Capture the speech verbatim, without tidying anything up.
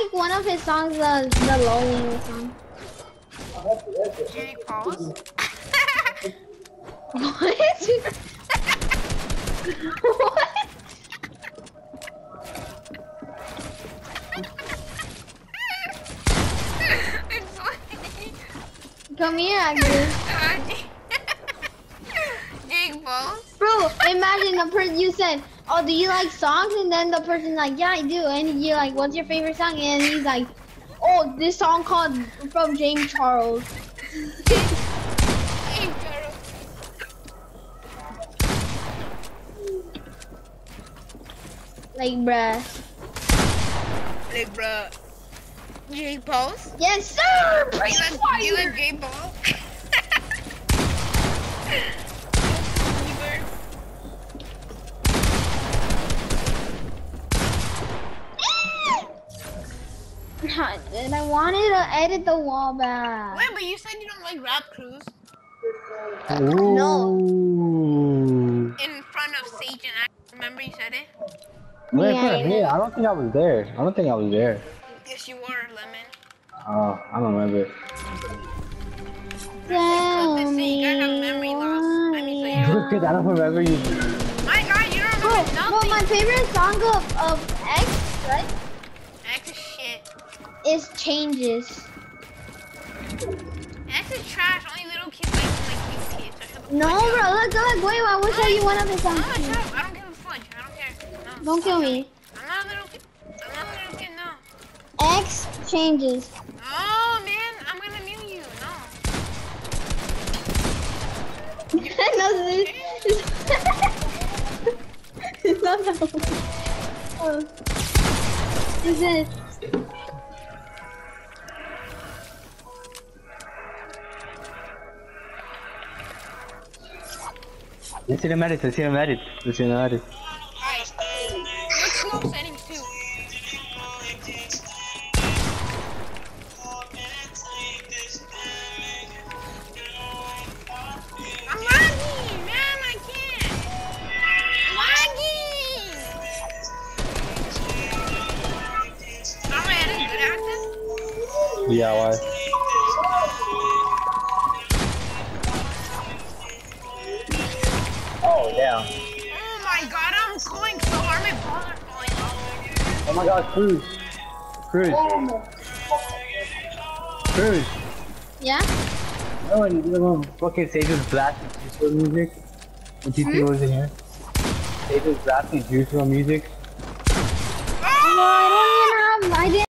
like one of his songs, the the Lonely song. Jake Paul's? What? What? It's funny. Come here, Agnes. Jake Paul's? Bro, imagine the person you said, oh, do you like songs? And then the person's like, yeah, I do. And you're like, what's your favorite song? And he's like, oh, this song called from James Charles. James Charles. Like, bruh. Like, bruh. Jake Paul's? Yes, sir! You Praise like, fire! you like Jake Paul? And I wanted to edit the wall back. Wait, but you said you don't like Rap Cruise Ooh. No. in front of Sage and I. Remember you said it? Wait, Yeah, wait, hey, I don't think I was there. I don't think I was there. Yes, you were, Lemon. Oh, I don't remember. Tell Because me you guys have memory loss. I mean, so you don't. Because I don't remember you. My God, you don't Bro, remember well, nothing. my favorite song of, of X, right, X is shit. is Changes. X is trash. Only little kids like like these kids. So shut the No, fuck bro, up. look, look, wait, I will show you one of his No, songs. shut too. up. I don't give a fudge. I don't care. No. Don't kill me. I'm not a little kid. I'm not a little kid, no. X Changes. Oh, man. I'm gonna mute you. No. No, this it's not that one. Oh. This is. The cinematic, the cinematic, the cinematic. Alright. What's slow settings, too? I'm lagging, man. I can't. I'm lagging. Alright, I didn't do that. Yeah, why? Oh, damn. Oh my God, I'm going so hard. My balls are falling off. Oh my god, Cruz. Cruz. Cruz. Yeah? Oh, and you know, fucking Sage was blasting Juice WRLD music. When T T Hmm? wasn't here. Sage was blasting Juice WRLD music. No, I don't even have. I didn't.